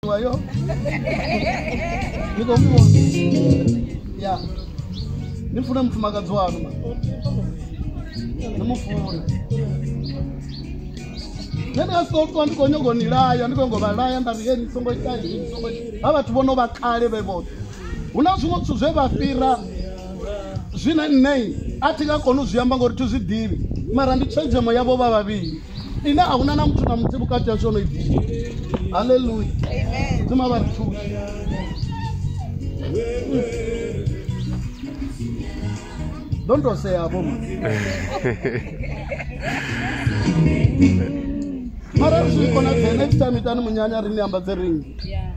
wayo niko mbona ya nifuna mfumakazi wanu ma namufuna nena sokwa ndikonyogo nilaya ndikongo balaya ndabiyeni songo itayi songo aba tubono bakale bebote unazuma tsuzwe bafira zwina nei atika kono ziyamba ngori tuzidivi mara ndichenje mo yabo bababili ina hakuna na mtu na mtibu kati ya shono hivi. Hallelujah. Amen. Tuma baratu. Don't say abo. Mara sisi kona next time itani munyanya rini ambaze ringi. Yeah.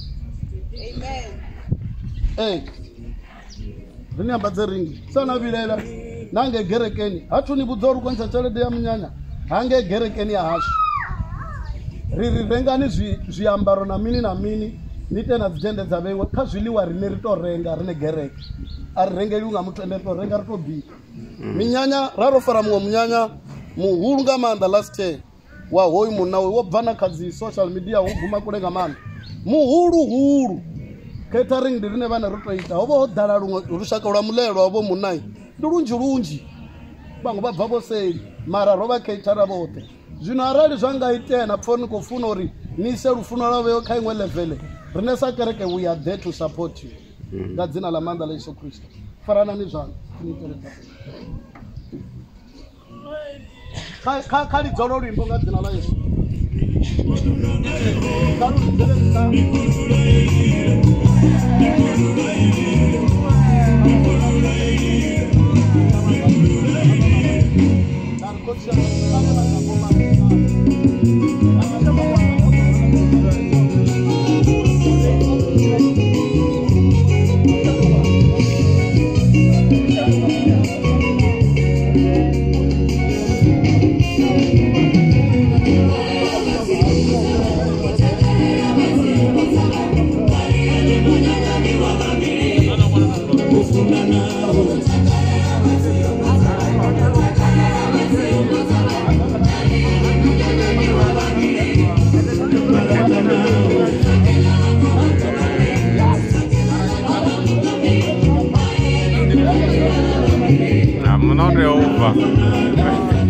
Amen. Rini ambaze ringi. Sana bilela nange gerekeni. Hatu ni budzoru kwanza chalede ya munyanya. Hange gerekeni ya hashi. Riri renga ni zviambaro na mini nite na zijende zabewe kazviliwa rine rito renga rine gereke ari renge lunga mutu ende to renga rito bi minyanya raro fara mwa mnyanya muhunga manda last year wa hoyi munawe wobvana kazi social media uguma kulenga manda muhuru catering rine vana rito ita obo dala rushaka lwa mulelo obo munai ndurunji bango babva bose mara roba caterer bote zvino arali zvangaitena phone kufuna uri nise rufuno lavo kaimwe level rinesa kereke we are there to support you ngadzina la manda la Yesu Kristo farana ni zvana kali dzoro rimbo ngadzina la Yesu I'm not over.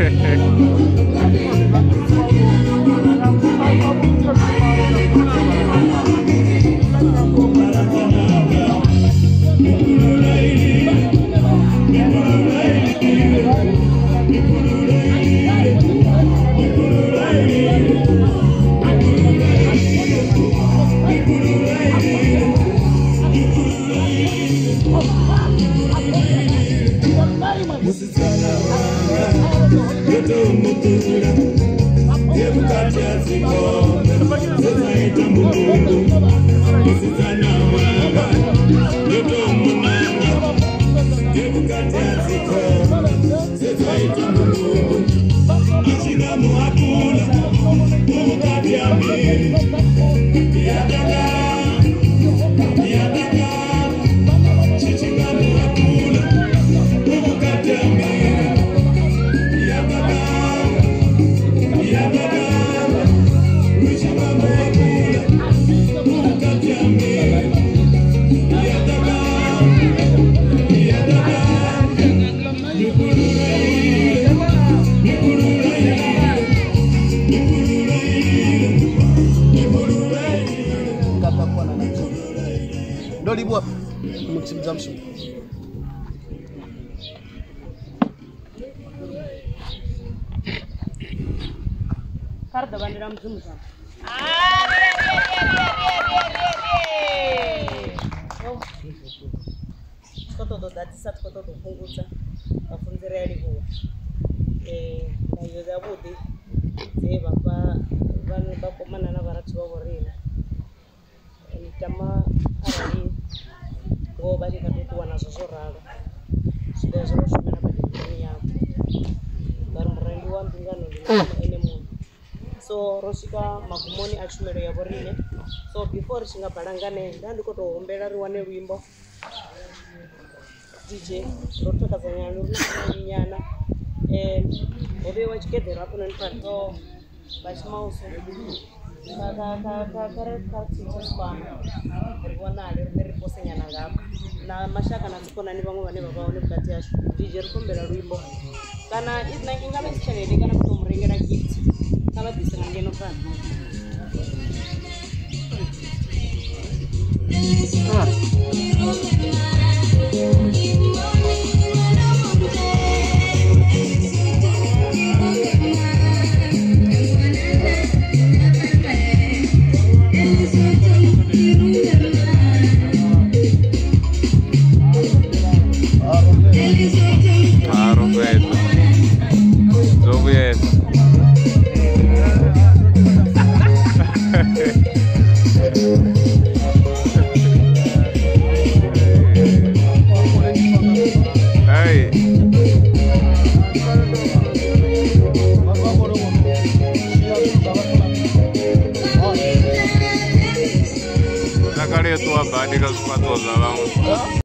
Karda bandira mzimu sana. Kotodo datisa kotodo punguza afunzira yalibo nayo zabudi zeba pa vanhu bakomana na varati vavorina mitama arali ngoba ndikatokuwa nazvo zvoraro zvida zvinoshumira padini yako vari murendi wambingano ene munhu so rosvika magumoni achumiro yavorine so before richingabhalangane ndandikotohombera riwane rwimbo DJ rotokazanyana norunanyana ove wachigedhera apo nonipato vachimauso na mashaka natsikonani vamwe vane vavaone mukati yacho dj rikumbera rwimbo kana ingava isichanede kana kutomurengera gift kavabvisa ngangeno pano Tua básica, os 4 anos.